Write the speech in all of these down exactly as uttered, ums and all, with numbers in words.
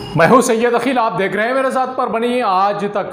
मैं हूं सैयद अखिल, आप देख रहे हैं मेरे साथ परभनी आज तक।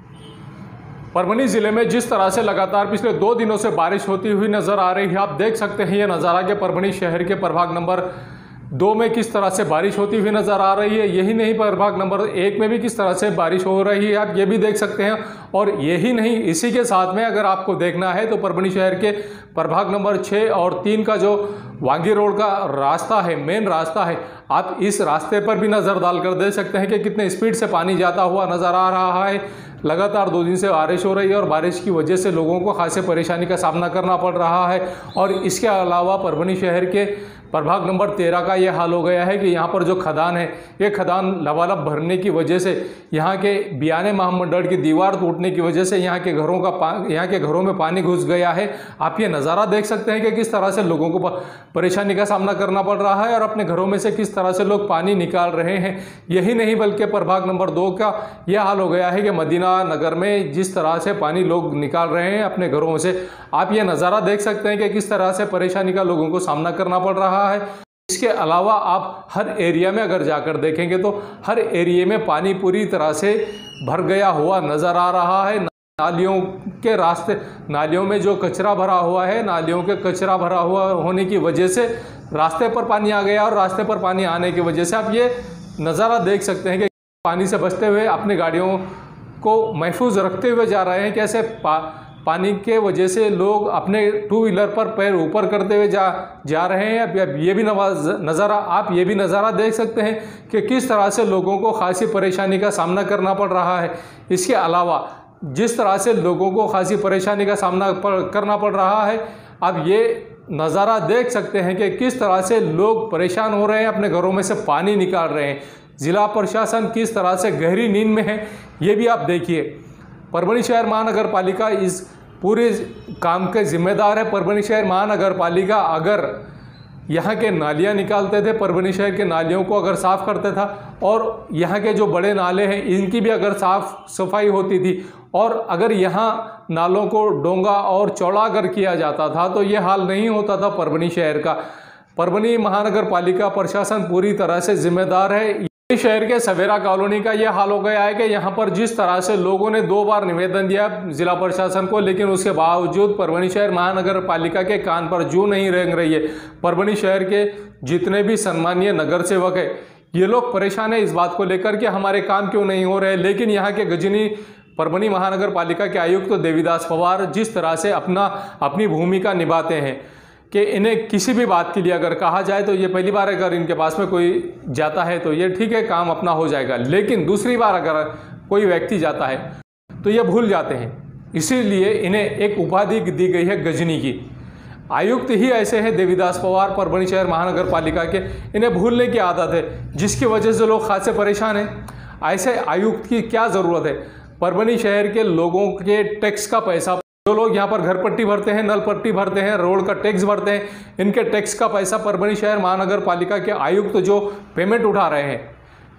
परभनी ज़िले में जिस तरह से लगातार पिछले दो दिनों से बारिश होती हुई नज़र आ रही है, आप देख सकते हैं ये नज़ारा कि परभनी शहर के प्रभाग नंबर दो में किस तरह से बारिश होती हुई नज़र आ रही है। यही नहीं, प्रभाग नंबर एक में भी किस तरह से बारिश हो रही है, आप ये भी देख सकते हैं। और यही नहीं, इसी के साथ में अगर आपको देखना है तो परभनी शहर के प्रभाग नंबर छः और तीन का जो वांगी रोड का रास्ता है, मेन रास्ता है, आप इस रास्ते पर भी नज़र डालकर देख सकते हैं कि कितने स्पीड से पानी जाता हुआ नज़र आ रहा है। लगातार दो दिन से बारिश हो रही है और बारिश की वजह से लोगों को खासी परेशानी का सामना करना पड़ रहा है। और इसके अलावा परभनी शहर के प्रभाग नंबर तेरह का ये हाल हो गया है कि यहाँ पर जो खदान है, ये खदान लबालब भरने की वजह से, यहाँ के बियाने महामंडल की दीवार टूटने की वजह से यहाँ के घरों का यहाँ के घरों में पानी घुस गया है। आप ये नज़ारा देख सकते हैं कि किस तरह से लोगों को परेशानी का सामना करना पड़ रहा है और अपने घरों में से किस तरह से लोग पानी निकाल रहे हैं। यही नहीं बल्कि प्रभाग नंबर दो का यह हाल हो गया है कि मदीना नगर में जिस तरह से पानी लोग निकाल रहे हैं अपने घरों से, आप ये नज़ारा देख सकते हैं कि किस तरह से परेशानी का लोगों को सामना करना पड़ रहा है। इसके अलावा आप हर एरिया में अगर जाकर देखेंगे तो हर एरिया में पानी पूरी तरह से भर गया हुआ नज़र आ रहा है। नालियों के रास्ते, नालियों में जो कचरा भरा हुआ है, नालियों के कचरा भरा हुआ होने की वजह से रास्ते पर पानी आ गया और रास्ते पर पानी आने की वजह से आप ये नज़ारा देख सकते हैं कि पानी से बचते हुए अपनी गाड़ियों को महफूज रखते हुए जा रहे हैं। कैसे पा, पानी के वजह से लोग अपने टू व्हीलर पर पैर ऊपर करते हुए जा जा रहे हैं। अब ये भी नज़ारा आप ये भी नज़ारा देख सकते हैं कि किस तरह से लोगों को खासी परेशानी का सामना करना पड़ रहा है। इसके अलावा जिस तरह से लोगों को खासी परेशानी का सामना करना पड़ रहा है, अब ये नज़ारा देख सकते हैं कि किस तरह से लोग परेशान हो रहे हैं, अपने घरों में से पानी निकाल रहे हैं। ज़िला प्रशासन किस तरह से गहरी नींद में है, ये भी आप देखिए। परभनी शहर महानगर पालिका इस पूरे काम के जिम्मेदार है। परभनी शहर महानगर पालिका अगर यहाँ के नालियाँ निकालते थे, परभनी शहर के नालियों को अगर साफ़ करते था और यहाँ के जो बड़े नाले हैं इनकी भी अगर साफ़ सफाई होती थी और अगर यहाँ नालों को डोंगा और चौड़ा कर किया जाता था तो ये हाल नहीं होता था परभनी शहर का। परभनी महानगर पालिका प्रशासन पूरी तरह से जिम्मेदार है। शहर के सवेरा कॉलोनी का यह हाल हो गया है कि यहाँ पर जिस तरह से लोगों ने दो बार निवेदन दिया जिला प्रशासन को, लेकिन उसके बावजूद परभनी शहर महानगर पालिका के कान पर जू नहीं रेंग रही है। परभनी शहर के जितने भी सम्मानीय नगर सेवक है, ये लोग परेशान है इस बात को लेकर कि हमारे काम क्यों नहीं हो रहे। लेकिन यहाँ के गजनी परभनी महानगर पालिका के आयुक्त तो देवीदास पवार जिस तरह से अपना अपनी भूमिका निभाते हैं कि इन्हें किसी भी बात के लिए अगर कहा जाए तो ये पहली बार अगर इनके पास में कोई जाता है तो ये ठीक है, काम अपना हो जाएगा, लेकिन दूसरी बार अगर कोई व्यक्ति जाता है तो ये भूल जाते हैं। इसीलिए इन्हें एक उपाधि दी गई है गजनी की। आयुक्त ही ऐसे हैं देवीदास पवार परभनी शहर महानगर पालिका के, इन्हें भूलने की आदत है जिसकी वजह से लोग खासे परेशान हैं। ऐसे आयुक्त की क्या ज़रूरत है? परभनी शहर के लोगों के टैक्स का पैसा, जो लोग यहाँ पर घर पट्टी भरते हैं, नल पट्टी भरते हैं, रोड का टैक्स भरते हैं, इनके टैक्स का पैसा परभनी शहर महानगर पालिका के आयुक्त जो पेमेंट उठा रहे हैं,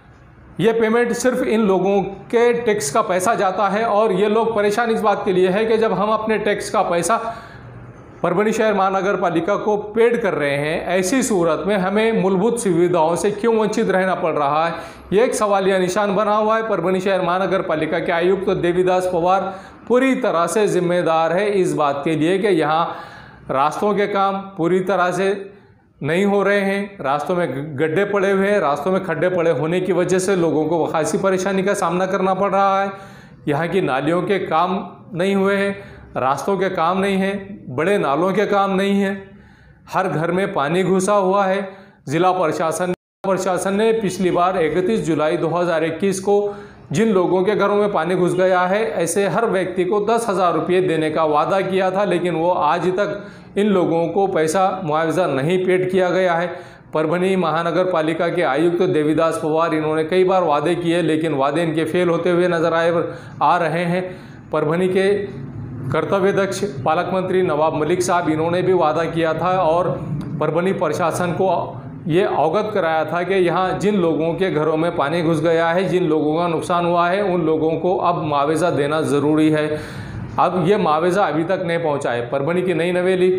ये पेमेंट सिर्फ इन लोगों के टैक्स का पैसा जाता है। और ये लोग परेशान इस बात के लिए है कि जब हम अपने टैक्स का पैसा परभनी शहर महानगर पालिका को पेड कर रहे हैं, ऐसी सूरत में हमें मूलभूत सुविधाओं से क्यों वंचित रहना पड़ रहा है, ये एक सवालिया निशान बना हुआ है। परभनी शहर महानगर पालिका के आयुक्त तो देवीदास पवार पूरी तरह से जिम्मेदार है इस बात के लिए कि यहाँ रास्तों के काम पूरी तरह से नहीं हो रहे हैं, रास्तों में गड्ढे पड़े हुए हैं, रास्तों में खड्डे पड़े होने की वजह से लोगों को खासी परेशानी का सामना करना पड़ रहा है। यहाँ की नालियों के काम नहीं हुए हैं, रास्तों के काम नहीं हैं, बड़े नालों के काम नहीं हैं, हर घर में पानी घुसा हुआ है। ज़िला प्रशासन प्रशासन ने पिछली बार इकतीस जुलाई दो हज़ार इक्कीस को जिन लोगों के घरों में पानी घुस गया है, ऐसे हर व्यक्ति को दस हज़ार रुपये देने का वादा किया था, लेकिन वो आज तक इन लोगों को पैसा मुआवजा नहीं पेड किया गया है। परभनी महानगर पालिका के आयुक्त तो देवीदास पवार, इन्होंने कई बार वादे किए लेकिन वादे इनके फेल होते हुए नजर आए आ रहे हैं। परभनी के कर्तव्यदक्ष पालक मंत्री नवाब मलिक साहब, इन्होंने भी वादा किया था और परभनी प्रशासन को ये अवगत कराया था कि यहाँ जिन लोगों के घरों में पानी घुस गया है, जिन लोगों का नुकसान हुआ है, उन लोगों को अब मुआवजा देना ज़रूरी है। अब ये मुआवजा अभी तक नहीं पहुँचा है। परभनी की नई नवेली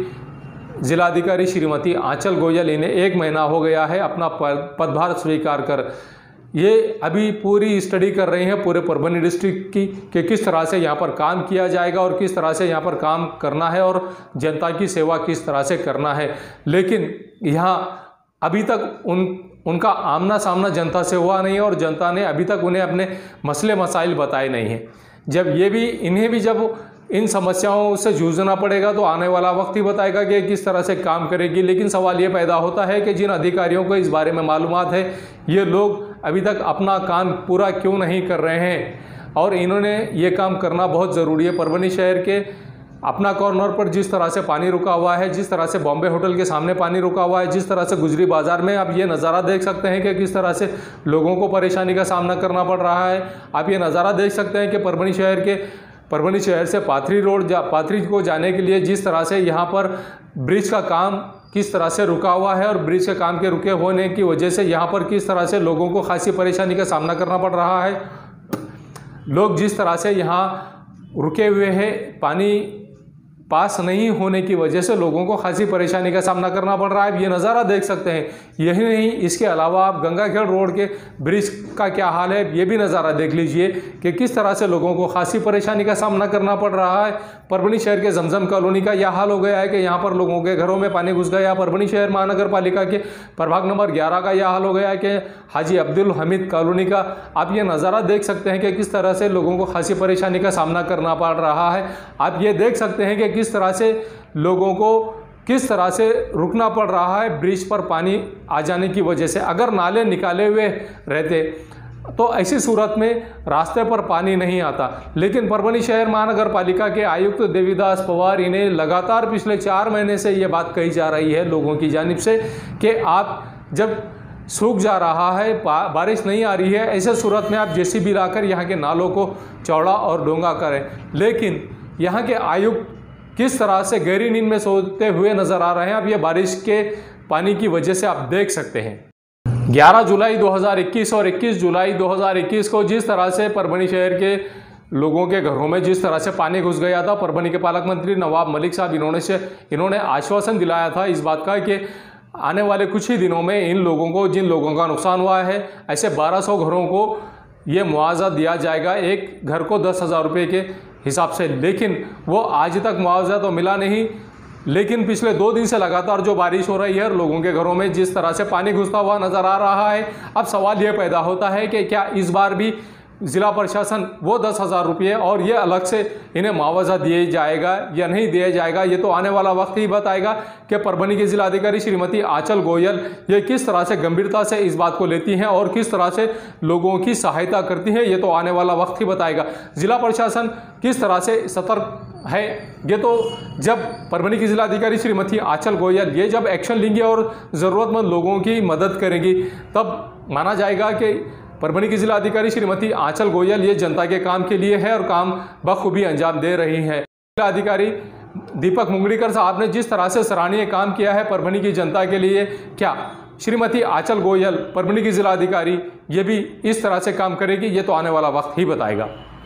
जिलाधिकारी श्रीमती आंचल गोयल, इन्हें एक महीना हो गया है अपना पदभार स्वीकार कर ये अभी पूरी स्टडी कर रहे हैं पूरे परभनी डिस्ट्रिक्ट की कि किस तरह से यहाँ पर काम किया जाएगा और किस तरह से यहाँ पर काम करना है और जनता की सेवा किस तरह से करना है। लेकिन यहाँ अभी तक उन उनका आमना सामना जनता से हुआ नहीं और जनता ने अभी तक उन्हें अपने मसले मसाइल बताए नहीं हैं। जब ये भी इन्हें भी जब इन समस्याओं से जूझना पड़ेगा तो आने वाला वक्त ही बताएगा कि किस तरह से काम करेगी। लेकिन सवाल ये पैदा होता है कि जिन अधिकारियों को इस बारे में मालूमात है, ये लोग अभी तक अपना काम पूरा क्यों नहीं कर रहे हैं। और इन्होंने ये काम करना बहुत ज़रूरी है। परभनी शहर के अपना कॉर्नर पर जिस तरह से पानी रुका हुआ है, जिस तरह से बॉम्बे होटल के सामने पानी रुका हुआ है, जिस तरह से गुजरी बाज़ार में आप ये नज़ारा देख सकते हैं कि किस तरह से लोगों को परेशानी का सामना करना पड़ रहा है। आप ये नज़ारा देख सकते हैं कि परभनी शहर के परभनी शहर से पाथरी रोड जा पाथरी को जाने के लिए जिस तरह से यहाँ पर ब्रिज का काम किस तरह से रुका हुआ है और ब्रिज के काम के रुके होने की वजह से यहाँ पर किस तरह से लोगों को खासी परेशानी का सामना करना पड़ रहा है। लोग जिस तरह से यहाँ रुके हुए हैं, पानी पास नहीं होने की वजह से लोगों को खासी परेशानी का सामना करना पड़ रहा है। ये नज़ारा देख सकते हैं। यही नहीं, इसके अलावा आप गंगाखेड़ रोड के ब्रिज का क्या हाल है ये भी नज़ारा देख लीजिए कि किस तरह से लोगों को खासी परेशानी का सामना करना पड़ रहा है। परभनी शहर के जमजम कॉलोनी का यह हाल हो गया है कि यहाँ पर लोगों के घरों में पानी घुस गया। परभनी शहर महानगर पालिका के प्रभाग नंबर ग्यारह का यह हाल हो गया है कि हाजी अब्दुल हमीद कॉलोनी का आप ये नज़ारा देख सकते हैं कि किस तरह से लोगों को खासी परेशानी का सामना करना पड़ रहा है। आप ये देख सकते हैं कि किस तरह से लोगों को किस तरह से रुकना पड़ रहा है ब्रिज पर पानी आ जाने की वजह से। अगर नाले निकाले हुए रहते तो ऐसी सूरत में रास्ते पर पानी नहीं आता। लेकिन परभनी शहर महानगर पालिका के आयुक्त देवीदास पवार, इन्हें लगातार पिछले चार महीने से ये बात कही जा रही है लोगों की जानिब से कि आप जब सूख जा रहा है, बारिश नहीं आ रही है, ऐसे सूरत में आप जेसीबी लाकर यहाँ के नालों को चौड़ा और डोंगा करें। लेकिन यहाँ के आयुक्त किस तरह से गहरी नींद में सोते हुए नजर आ रहे हैं, अब ये बारिश के पानी की वजह से आप देख सकते हैं। ग्यारह जुलाई दो हज़ार इक्कीस और इक्कीस जुलाई दो हज़ार इक्कीस को जिस तरह से परभनी शहर के लोगों के घरों में जिस तरह से पानी घुस गया था, परभनी के पालक मंत्री नवाब मलिक साहब इन्होंने से इन्होंने आश्वासन दिलाया था इस बात का कि आने वाले कुछ ही दिनों में इन लोगों को, जिन लोगों का नुकसान हुआ है, ऐसे बारह सौ घरों को ये मुआवजा दिया जाएगा, एक घर को दस हज़ार रुपये के हिसाब से। लेकिन वो आज तक मुआवजा तो मिला नहीं। लेकिन पिछले दो दिन से लगातार जो बारिश हो रही है और लोगों के घरों में जिस तरह से पानी घुसता हुआ नज़र आ रहा है, अब सवाल ये पैदा होता है कि क्या इस बार भी ज़िला प्रशासन वो दस हज़ार रुपये और ये अलग से इन्हें मुआवजा दिया जाएगा या नहीं दिया जाएगा। ये तो आने वाला वक्त ही बताएगा कि परभनी की जिलाधिकारी श्रीमती आंचल गोयल ये किस तरह से गंभीरता से इस बात को लेती हैं और किस तरह से लोगों की सहायता करती हैं, ये तो आने वाला वक्त ही बताएगा। जिला प्रशासन किस तरह से सतर्क है, ये तो जब परभनी की जिलाधिकारी श्रीमती आंचल गोयल ये जब एक्शन लेंगी और ज़रूरतमंद लोगों की मदद करेंगी, तब माना जाएगा कि परभनी की जिलाधिकारी श्रीमती आंचल गोयल ये जनता के काम के लिए है और काम बखूबी अंजाम दे रही है। जिलाधिकारी दीपक मुंगड़ीकर साहब ने जिस तरह से सराहनीय काम किया है परभनी की जनता के लिए, क्या श्रीमती आंचल गोयल परभनी की जिलाधिकारी ये भी इस तरह से काम करेगी, ये तो आने वाला वक्त ही बताएगा।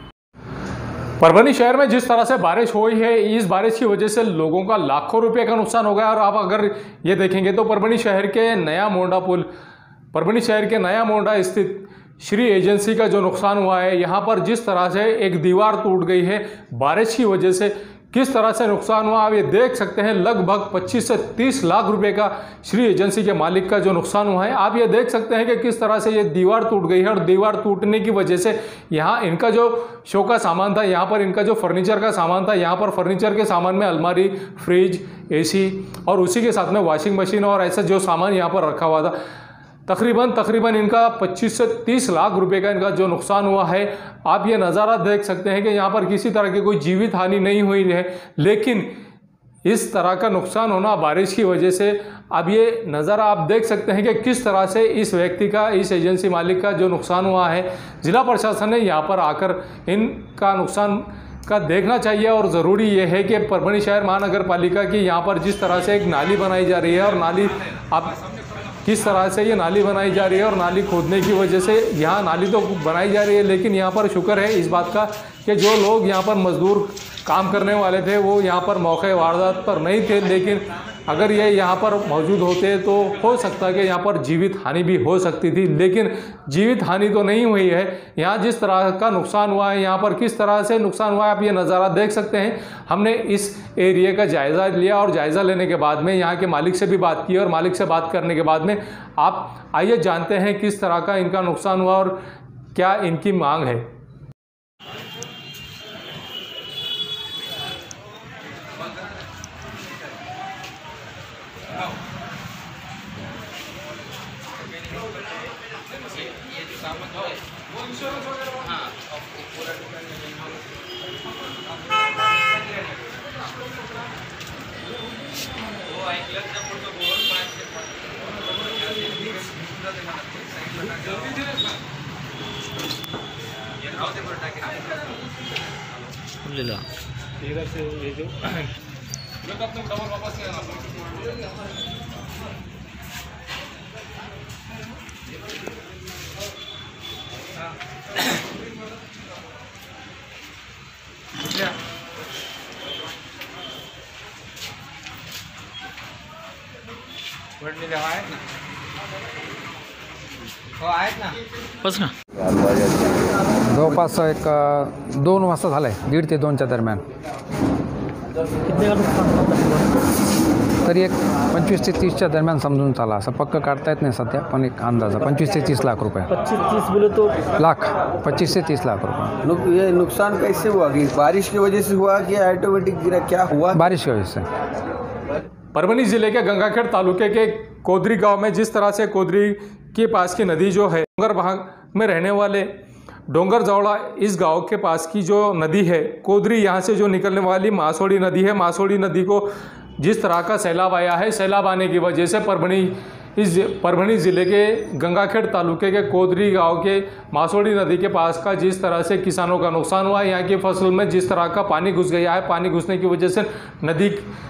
परभनी शहर में जिस तरह से बारिश हुई है, इस बारिश की वजह से लोगों का लाखों रुपए का नुकसान हो गया। और आप अगर ये देखेंगे तो परभनी शहर के नया मोंडा पुल, परभनी शहर के नया मोंडा स्थित श्री एजेंसी का जो नुकसान हुआ है, यहाँ पर जिस तरह से एक दीवार टूट गई है बारिश की वजह से, किस तरह से नुकसान हुआ आप ये देख सकते हैं। लगभग पच्चीस से तीस लाख रुपए का श्री एजेंसी के मालिक का जो नुकसान हुआ है, आप ये देख सकते हैं कि किस तरह से ये दीवार टूट गई है। और दीवार टूटने की वजह से यहाँ इनका जो शो का सामान था, यहाँ पर इनका जो फर्नीचर का सामान था, यहाँ पर फर्नीचर के सामान में अलमारी, फ्रिज, एसी और उसी के साथ में वॉशिंग मशीन और ऐसा जो सामान यहाँ पर रखा हुआ था, तकरीबन तकरीबन इनका पच्चीस से तीस लाख रुपए का इनका जो नुकसान हुआ है। आप ये नज़ारा देख सकते हैं कि यहाँ पर किसी तरह की कोई जीवित हानि नहीं हुई है, लेकिन इस तरह का नुकसान होना बारिश की वजह से, अब ये नज़ारा आप देख सकते हैं कि किस तरह से इस व्यक्ति का, इस एजेंसी मालिक का जो नुकसान हुआ है, जिला प्रशासन ने यहाँ पर आकर इनका नुकसान का देखना चाहिए। और ज़रूरी ये है कि परभनी शहर महानगर पालिका की यहाँ पर जिस तरह से एक नाली बनाई जा रही है, और नाली आप किस तरह से ये नाली बनाई जा रही है, और नाली खोदने की वजह से यहाँ नाली तो बनाई जा रही है, लेकिन यहाँ पर शुक्र है इस बात का कि जो लोग यहाँ पर मजदूर काम करने वाले थे वो यहाँ पर मौके वारदात पर नहीं थे, लेकिन अगर ये यहाँ पर मौजूद होते तो हो सकता है कि यहाँ पर जीवित हानि भी हो सकती थी, लेकिन जीवित हानि तो नहीं हुई है। यहाँ जिस तरह का नुकसान हुआ है, यहाँ पर किस तरह से नुकसान हुआ है, आप ये नज़ारा देख सकते हैं। हमने इस एरिया का जायज़ा लिया और जायज़ा लेने के बाद में यहाँ के मालिक से भी बात की और मालिक से बात करने के बाद में आप आइए जानते हैं किस तरह का इनका नुकसान हुआ और क्या इनकी मांग है। ले लो इधर से ये जो लोग अपने डबल वापस ले आना। वडलेले आहेत ना, हो आहेत ना, बस ना। जवळपास एक दोन वाजता झालं आहे, दीड ते दोनच्या दरम्यान. तरी एक पंचवीस ते तीसच्या दरम्यान समजून चाला, असं पक्क काढता येत नाही सध्या, पण एक अंदाजा पंचवीस ते तीस लाख रुपये. पच्चीस तीस बोले तो लाख पच्चीस से तीस लाख रुपये. नुक, ये नुकसान कैसे हुआ कि बारिश की वजह से हुआ कि ऑटोमेटिक गिरा, क्या हुआ? बारिश की वजह से. परभनी जिले के गंगाखेड़ तालुके के कोदरी गांव में जिस तरह से कोदरी के पास की नदी जो है, डोंगर भाग में रहने वाले डोंगर जौड़ा इस गांव के पास की जो नदी है कोदरी, यहाँ से जो निकलने वाली मासोड़ी नदी है, मासोड़ी नदी को जिस तरह का सैलाब आया है, सैलाब आने की वजह से परभनी इस परभनी ज़िले के गंगाखेड़ तालुके के कोदरी गांव के मासोड़ी नदी के पास का जिस तरह से किसानों का नुकसान हुआ है, यहाँ की फसल में जिस तरह का पानी घुस गया है, पानी घुसने की वजह से नदी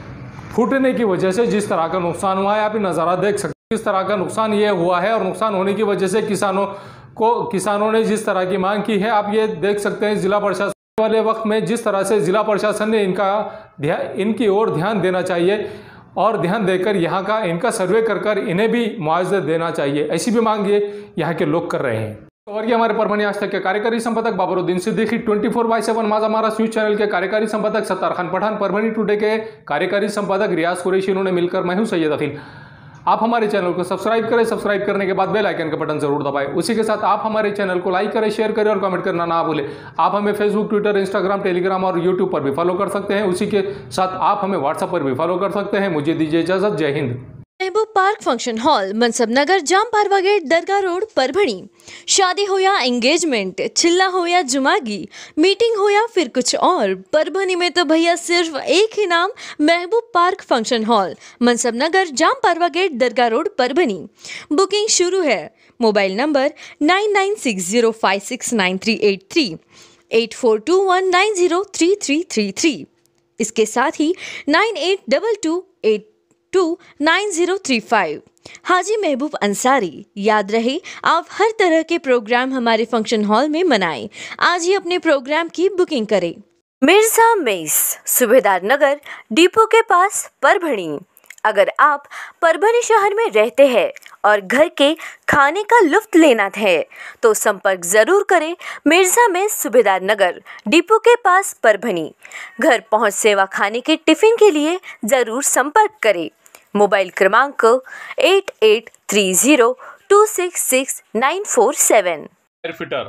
फूटने की वजह से जिस तरह का नुकसान हुआ है, आप नज़ारा देख सकते हैं किस तरह का नुकसान ये हुआ है। और नुकसान होने की वजह से किसानों को किसानों ने जिस तरह की मांग की है, आप ये देख सकते हैं जिला प्रशासन वाले वक्त में जिस तरह से जिला प्रशासन ने इनका ध्यान इनकी ओर ध्यान देना चाहिए और ध्यान देकर यहाँ का इनका सर्वे कर कर इन्हें भी मुआवजा देना चाहिए, ऐसी भी मांग ये यहाँ के लोग कर रहे हैं। और ये हमारे परभनी आज तक के कार्यकारी संपादक Babaruddin Siddiqui, twenty four by seven Majha Maharashtra news channel के कार्यकारी संपादक सत्तार खान पठान, परभनी टुडे के कार्यकारी संपादक रियाज कुरैशी, इन्होंने मिलकर मैं हूं सैयद अफील। आप हमारे चैनल को सब्सक्राइब करें, सब्सक्राइब करने के बाद बेल आइकन का बटन जरूर दबाएं। उसी के साथ आप हमारे चैनल को लाइक करें, शेयर करें और कमेंट करना ना भूलें। आप हमें फेसबुक, ट्विटर, इंस्टाग्राम, टेलीग्राम और यूट्यूब पर भी फॉलो कर सकते हैं। उसी के साथ आप हमें व्हाट्सएप पर भी फॉलो कर सकते हैं। मुझे दीजिए इजाजत, जय Hind. Mehboob park function hall, Mansab Nagar, Jam Parwa gate, Dargah road, Parbhani. शादी हो या एंगेजमेंट, चिल्ला हो या जुमागी, मीटिंग हो या फिर कुछ और, परभणी में तो भैया सिर्फ एक ही नाम, Mehboob park function hall, Mansab Nagar, Jam Parwa gate, Dargah road, Parbhani. Booking शुरू है। Mobile number nine nine six zero five six nine three eight three, eight four two one nine zero three three three three. इसके साथ ही nine eight double two eight two nine zero three five. Haji Mehboob Ansari. याद रहे, आप हर तरह के programme हमारे function hall में मनाएं। आज ही अपने प्रोग्राम की बुकिंग करें। मिर्जा मेस, सूबेदार नगर, डिपो के पास, परभणी। अगर आप परभणी शहर में रहते हैं और घर के खाने का लुत्फ लेना है तो संपर्क जरूर करें। मिर्जा मेस, सूबेदार नगर, डिपो के पास, परभणी। घर पहुंच सेवा खाने के टिफिन के लिए जरूर संपर्क करें। मोबाइल क्रमांक eight eight three zero two six six nine four seven. एयरफिटर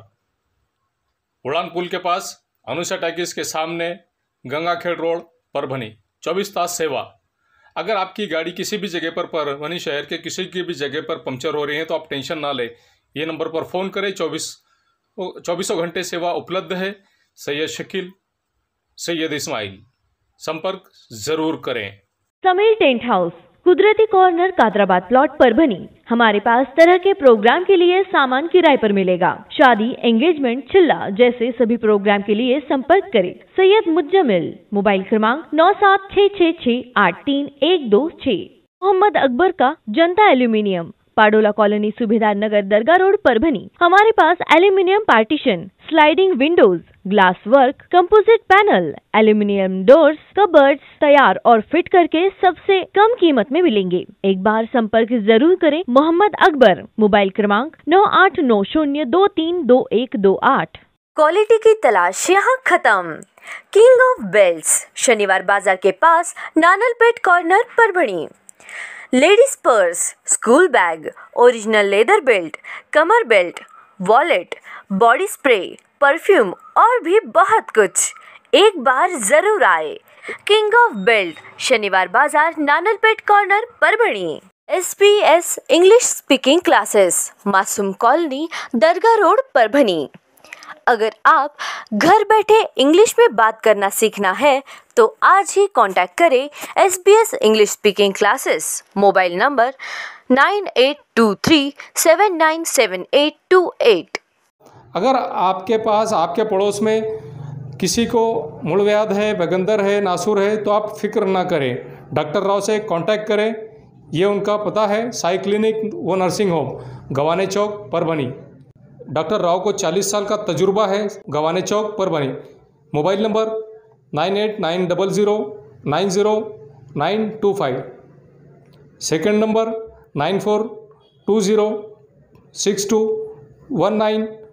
उड़ान पुल के पास, अनुषा टैक्स के सामने, गंगाखेड़ रोड, परभणी। चौबीस तास सेवा। अगर आपकी गाड़ी किसी भी जगह पर परभणी शहर के किसी की भी जगह पर पंचर हो रही है तो आप टेंशन ना लें, ये नंबर पर फ़ोन करें। चौबीस चौबीसों घंटे सेवा उपलब्ध है। सैयद शकील, सैयद इस्माइल, संपर्क ज़रूर करें। Sameer tent house, Kudrati corner, Kadrabad plot, Parbhani. हमारे पास तरह के प्रोग्राम के लिए सामान किराए पर मिलेगा। शादी, एंगेजमेंट, चिल्ला जैसे सभी प्रोग्राम के लिए संपर्क करें। सैयद मुज्जमिल। मोबाइल क्रमांक नौ सात छः छः छः आठ तीन एक दो छः। मोहम्मद अकबर का जनता एल्यूमिनियम, पाडोला कॉलोनी, सूबेदार नगर, दरगाह रोड, परभणी। हमारे पास aluminium partition, sliding windows, glass work, composite panel, aluminium doors, cupboards तैयार और फिट करके सबसे कम कीमत में मिलेंगे। एक बार संपर्क जरूर करें मोहम्मद अकबर। मोबाइल क्रमांक नौ आठ नौ शून्य दो तीन दो एक दो आठ। क्वालिटी की तलाश यहाँ खत्म। King of belts, Shaniwar Bazar के पास, Nanalpet corner, Parbhani. Ladies purse, school bag, original leather belt, कमर belt, wallet, body spray, perfume और भी बहुत कुछ। एक बार जरूर आए। King of belt, Shaniwar Bazar, Nanalpet corner, Parbhani. S B S English speaking classes, Masoom colony, Dargah road, Parbhani. अगर आप घर बैठे इंग्लिश में बात करना सीखना है तो आज ही कांटेक्ट करें S B S English speaking classes. Mobile number nine eight two three seven nine seven eight two eight. अगर आपके पास, आपके पड़ोस में किसी को मुड़व्याध है, बगंदर है, नासूर है, तो आप फिक्र ना करें, डॉक्टर राव से कांटेक्ट करें। ये उनका पता है, साई क्लिनिक व nursing home, Gawane Chowk, Parbhani. Doctor Rao को चालीस साल का तजुर्बा है, Gawane Chowk, Parbhani. Mobile number nine eight nine double zero nine zero nine two five. Second number nine four two zero six two one nine